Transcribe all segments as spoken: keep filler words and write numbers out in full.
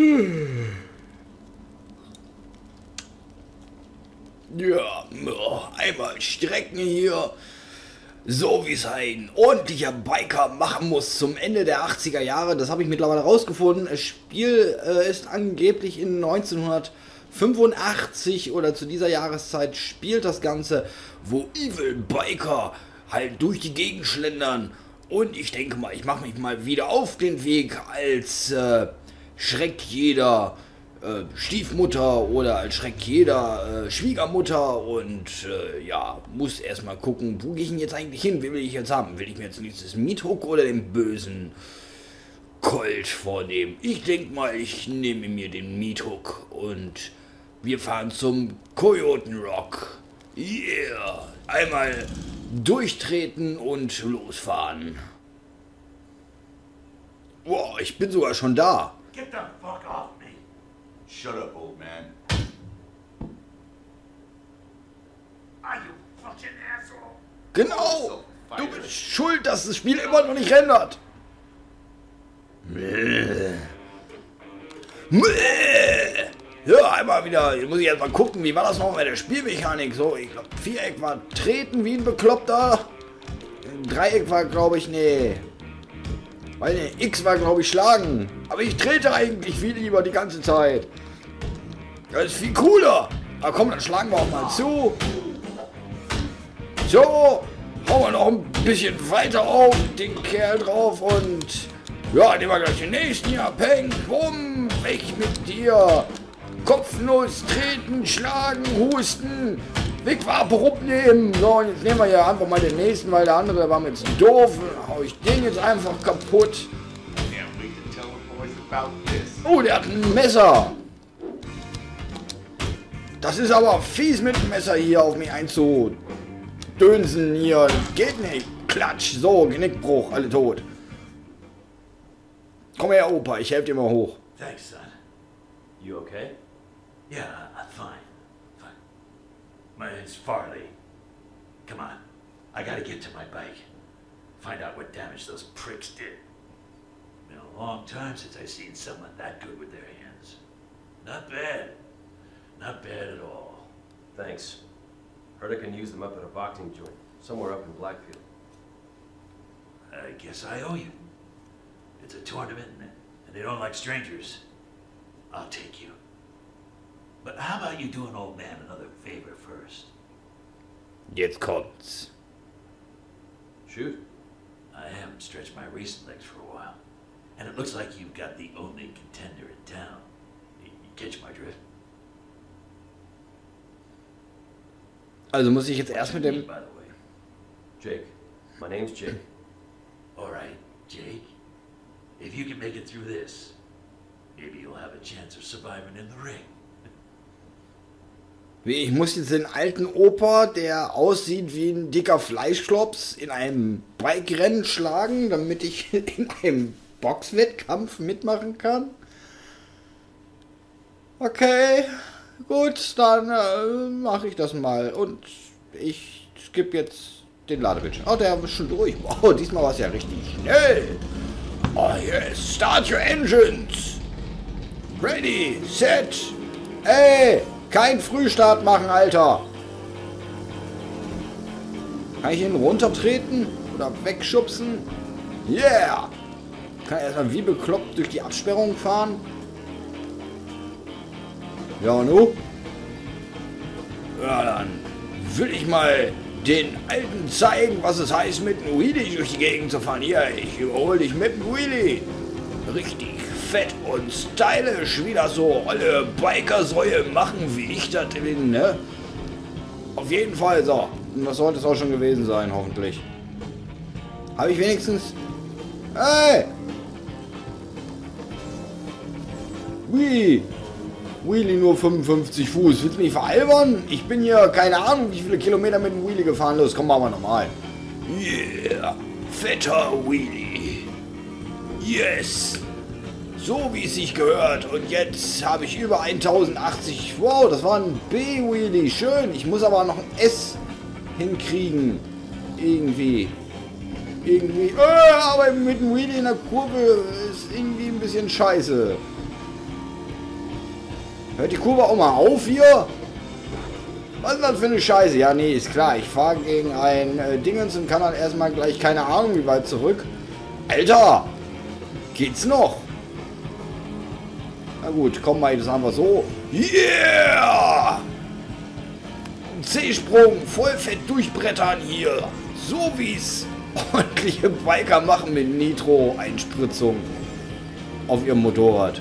Ja, einmal strecken hier, so wie es ein ordentlicher Biker machen muss zum Ende der achtziger Jahre. Das habe ich mittlerweile rausgefunden. Das Spiel äh, ist angeblich in neunzehnhundertfünfundachtzig oder zu dieser Jahreszeit spielt das Ganze, wo Evil Biker halt durch die Gegend schlendern. Und ich denke mal, ich mache mich mal wieder auf den Weg als äh, Schreckjäger äh, Stiefmutter oder als Schreckjäger äh, Schwiegermutter und äh, ja, muss erstmal gucken, wo gehe ich denn jetzt eigentlich hin? Wen will ich jetzt haben? Will ich mir jetzt nächstes Meathook oder den bösen Colt vornehmen? Ich denke mal, ich nehme mir den Meathook und wir fahren zum Coyoten Rock. Yeah! Einmal durchtreten und losfahren. Wow, ich bin sogar schon da. Get the fuck off me. Shut up, old man. Are you fucking asshole? Genau! Du bist schuld, dass das Spiel immer noch nicht rendert. Ja, einmal wieder, jetzt muss ich erst mal gucken, wie war das noch bei der Spielmechanik? So, ich glaube, Viereck war treten wie ein Bekloppter. Dreieck war, glaube ich, nee. Weil ne, X war, glaube ich, schlagen. Aber ich trete eigentlich viel lieber die ganze Zeit. Das ist viel cooler. Aber komm, dann schlagen wir auch mal zu. So, hauen wir noch ein bisschen weiter auf den Kerl drauf und ja, nehmen wir gleich den nächsten hier. Peng, bumm, weg mit dir. Kopfnuss, treten, schlagen, husten, Wegwape nehmen. So, und jetzt nehmen wir hier einfach mal den nächsten, weil der andere war mir jetzt doof. Dann hau ich den jetzt einfach kaputt. Oh, der hat ein Messer. Das ist aber fies mit dem Messer hier auf mich einzudönsen hier. Das geht nicht. Klatsch, so, Genickbruch, alle tot. Komm her, Opa, ich helfe dir mal hoch. Thanks, son. You okay? Yeah, I'm fine. Fine. My name's Farley. Come on. I gotta get to my bike. Find out what damage those pricks did. Been a long time since I've seen someone that good with their hands. Not bad. Not bad at all. Thanks. Heard I can use them up at a boxing joint, somewhere up in Blackfield. I guess I owe you. It's a tournament, and they don't like strangers. I'll take you. But how about you do an old man another favor first? Jetzt kommt's. Shoot. I haven't stretched my recent legs for a while, and it looks like you've got the only contender in town. You, you catch my drift? Also muss ich jetzt erst mit dem... By the way. Jake. My name's Jake. All right, Jake. If you can make it through this, maybe you'll have a chance of surviving in the ring. Wie, ich muss jetzt den alten Opa, der aussieht wie ein dicker Fleischklops, in einem Bike-Rennen schlagen, damit ich in einem Boxwettkampf mitmachen kann? Okay, gut, dann äh, mache ich das mal. Und ich skippe jetzt den Ladebildschirm. Oh, der ist schon durch. Oh, diesmal war es ja richtig schnell. Oh yes, start your engines. Ready, set. Ey, kein Frühstart machen, Alter. Kann ich ihn runtertreten oder wegschubsen? Yeah. Kann erstmal wie bekloppt durch die Absperrung fahren. Ja, und nu? Ja, dann will ich mal den Alten zeigen, was es heißt, mit einem Wheelie durch die Gegend zu fahren. Hier, ich überhole dich mit einem Wheelie. Richtig fett und stylisch, wie das so alle Bikersäue machen, wie ich das bin, ne? Auf jeden Fall, so. Und das sollte es auch schon gewesen sein, hoffentlich. Habe ich wenigstens... Hey! Wheelie! Wheelie nur fünfundfünfzig Fuß. Willst du mich veralbern? Ich bin hier, keine Ahnung, wie viele Kilometer mit dem Wheelie gefahren. Los, komm, machen wir nochmal. Yeah, fetter Wheelie. Yes. So wie es sich gehört. Und jetzt habe ich über tausendachtzig. Wow, das war ein B-Wheelie. Schön. Ich muss aber noch ein S hinkriegen. Irgendwie. Irgendwie. Äh, aber mit dem Wheelie in der Kurve ist irgendwie ein bisschen scheiße. Hört die Kurve auch mal auf hier? Was ist das für eine Scheiße? Ja, nee, ist klar. Ich fahre gegen ein äh, Dingens und kann dann erstmal gleich keine Ahnung wie weit zurück. Alter! Geht's noch? Na gut, komm mal, das einfach so. Yeah! C-Sprung, Vollfett durchbrettern hier. So wie's ordentliche Biker machen mit Nitro-Einspritzung auf ihrem Motorrad.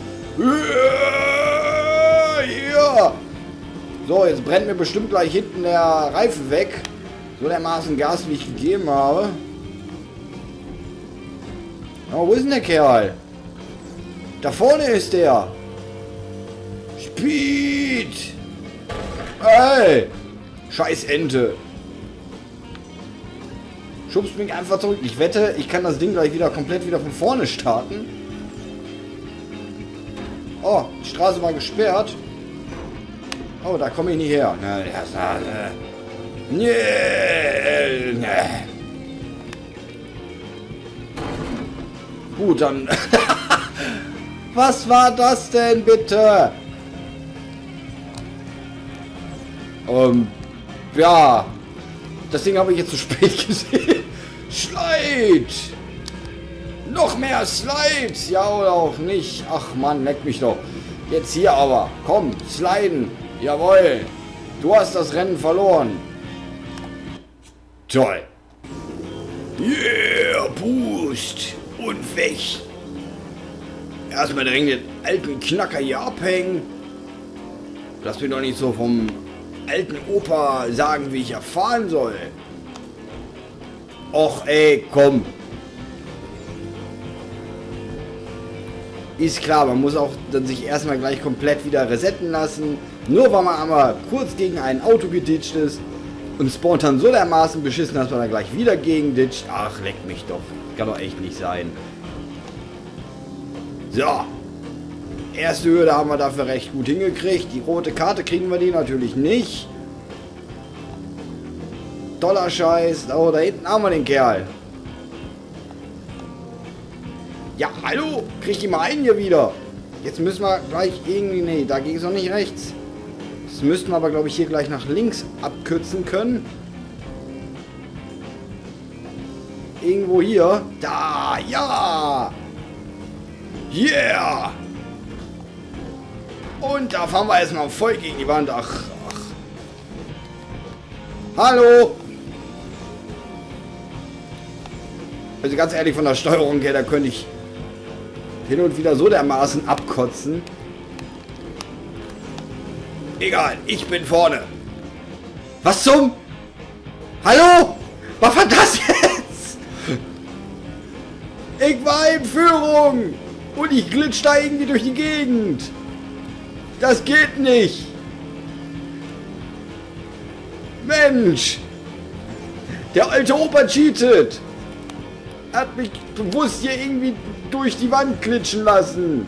Yeah! Yeah! So, jetzt brennt mir bestimmt gleich hinten der Reifen weg. So dermaßen Gas, wie ich gegeben habe. Oh, wo ist denn der Kerl? Da vorne ist der. Speed! Ey! Scheiß Ente. Schubst mich einfach zurück. Ich wette, ich kann das Ding gleich wieder komplett wieder von vorne starten. Oh, die Straße war gesperrt. Oh, da komme ich nicht her. Na, das, äh, nee, nee. Gut, dann... Was war das denn bitte? Ähm, ja. Das Ding habe ich jetzt zu spät gesehen. Slide! Noch mehr Slides! Ja oder auch nicht? Ach Mann, leck mich doch. Jetzt hier aber. Komm, sliden. Jawohl. Du hast das Rennen verloren. Toll. Yeah, Boost. Und weg. Erstmal direkt den alten Knacker hier abhängen. Lass mir doch nicht so vom alten Opa sagen, wie ich erfahren soll. Och ey, komm. Ist klar, man muss auch dann sich erstmal gleich komplett wieder resetten lassen. Nur weil man einmal kurz gegen ein Auto geditscht ist und spawnt dann so dermaßen beschissen, dass man dann gleich wieder gegen ditcht. Ach, leck mich doch. Kann doch echt nicht sein. So. Erste Hürde haben wir dafür recht gut hingekriegt. Die rote Karte kriegen wir die natürlich nicht. Toller Scheiß. Oh, da hinten haben wir den Kerl. Ja, hallo. Krieg ich mal einen hier wieder. Jetzt müssen wir gleich irgendwie... Nee, da ging es noch nicht rechts. Das müssten wir aber, glaube ich, hier gleich nach links abkürzen können. Irgendwo hier. Da, ja. Yeah. Und da fahren wir erstmal voll gegen die Wand. Ach, ach. Hallo. Also ganz ehrlich, von der Steuerung her, da könnte ich hin und wieder so dermaßen abkotzen. Egal, ich bin vorne. Was zum? Hallo? Was war das jetzt? Ich war in Führung. Und ich glitsch da irgendwie durch die Gegend. Das geht nicht. Mensch. Der alte Opa cheatet. Hat mich bewusst hier irgendwie durch die Wand glitschen lassen.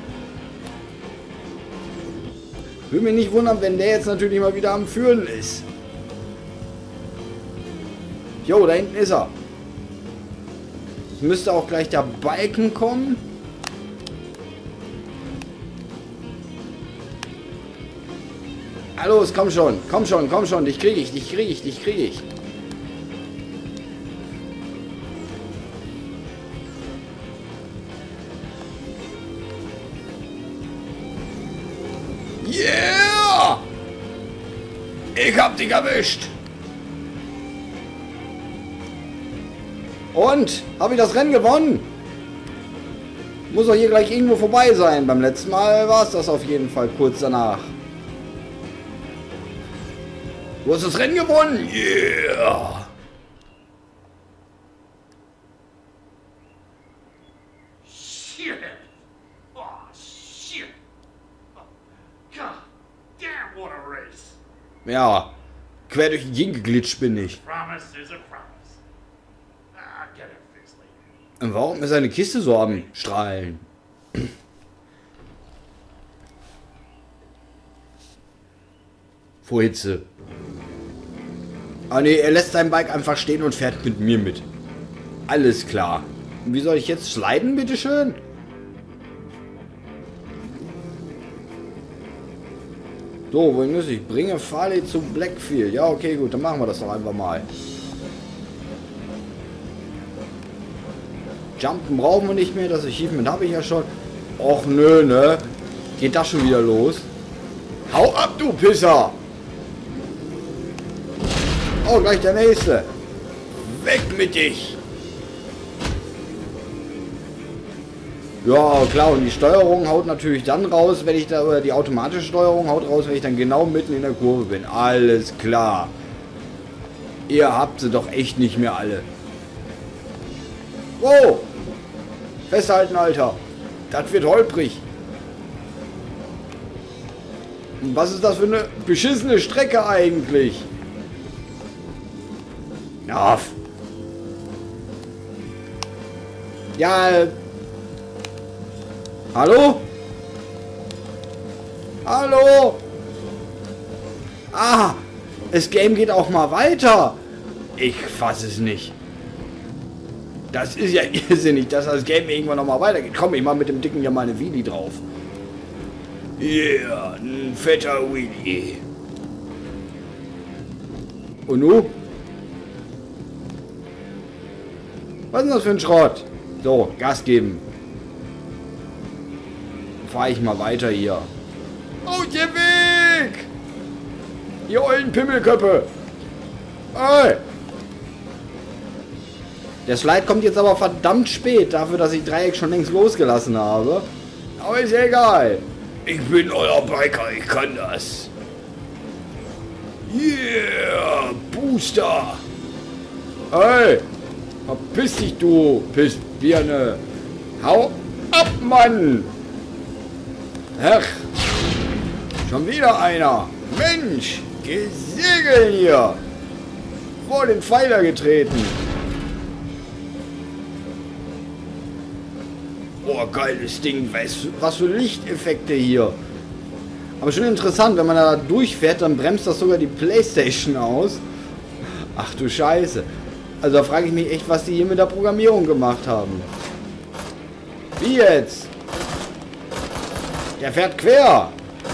Würde mich nicht wundern, wenn der jetzt natürlich mal wieder am Führen ist. Jo, da hinten ist er. Es müsste auch gleich der Balken kommen. Na los, komm schon, komm schon, komm schon, dich kriege ich, dich kriege ich, dich kriege ich. Yeah! Ich hab dich erwischt. Und? Habe ich das Rennen gewonnen? Muss doch hier gleich irgendwo vorbei sein. Beim letzten Mal war es das auf jeden Fall kurz danach. Du hast das Rennen gewonnen. Yeah! Shit! Oh, shit! Oh, God damn, what a race! Ja, quer durch die Gegend geglitscht bin ich. Promise is a promise. I'll get it fixed later. Und warum ist seine Kiste so am Strahlen? Vor Hitze. Ah ne, er lässt sein Bike einfach stehen und fährt mit mir mit. Alles klar. Und wie soll ich jetzt sliden, bitteschön? So, wohin muss ich? Bringe Farley zu Blackfield. Ja, okay, gut, dann machen wir das doch einfach mal. Jumpen brauchen wir nicht mehr, das Achievement habe ich ja schon. Och nö, ne? Geht das schon wieder los? Hau ab, du Pisser! Oh, gleich der nächste. Weg mit dich! Ja, klar, und die Steuerung haut natürlich dann raus, wenn ich da, oder die automatische Steuerung haut raus, wenn ich dann genau mitten in der Kurve bin. Alles klar. Ihr habt sie doch echt nicht mehr alle. Wow! Festhalten, Alter. Das wird holprig. Und was ist das für eine beschissene Strecke eigentlich? Ja. Ja. Hallo? Hallo? Ah, das Game geht auch mal weiter. Ich fasse es nicht. Das ist ja irrsinnig, dass das Game irgendwann noch mal weitergeht. Komm, ich mach mit dem Dicken ja mal eine Wheelie drauf. Yeah, ein fetter Wheelie. Und nu? Was ist denn das für ein Schrott? So, Gas geben. Fahre ich mal weiter hier. Aus dem Weg! Ihr ollen Pimmelköppe! Ey! Der Slide kommt jetzt aber verdammt spät, dafür, dass ich Dreieck schon längst losgelassen habe. Aber ist ja egal. Ich bin euer Biker, ich kann das. Yeah! Booster! Ey! Verpiss dich, du Pissbirne! Hau ab, Mann! Ach! Schon wieder einer! Mensch! Gesegeln hier! Vor den Pfeiler getreten! Boah, geiles Ding. Was, was für Lichteffekte hier. Aber schon interessant, wenn man da durchfährt, dann bremst das sogar die PlayStation aus. Ach du Scheiße. Also da frage ich mich echt, was die hier mit der Programmierung gemacht haben. Wie jetzt? Der fährt quer.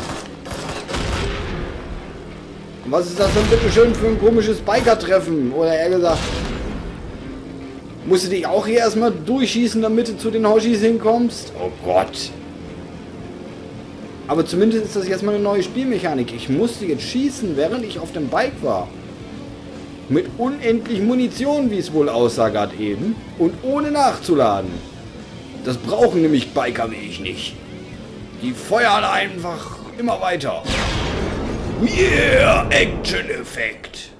Und was ist das denn bitte schön für ein komisches Biker-Treffen? Oder eher gesagt... Musst du dich auch hier erstmal durchschießen, damit du zu den Hoshis hinkommst? Oh Gott. Aber zumindest ist das jetzt mal eine neue Spielmechanik. Ich musste jetzt schießen, während ich auf dem Bike war. Mit unendlich Munition, wie es wohl aussah gerade eben. Und ohne nachzuladen. Das brauchen nämlich Biker wie ich nicht. Die feuern einfach immer weiter. Yeah, Action-Effekt.